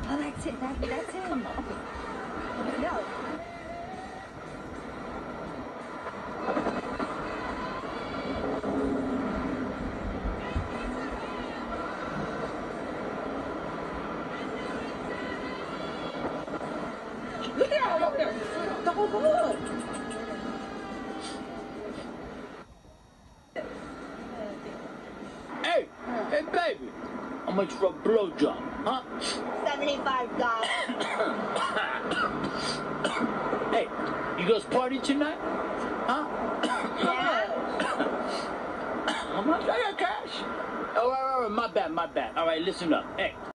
Oh, that's it. That's him. No. Look at all over there. The whole book. Hey, hey, baby. How much for a blowjob, huh? $75. Hey, you guys party tonight? Huh? How much? I got cash. Oh, my bad. All right, listen up. Hey.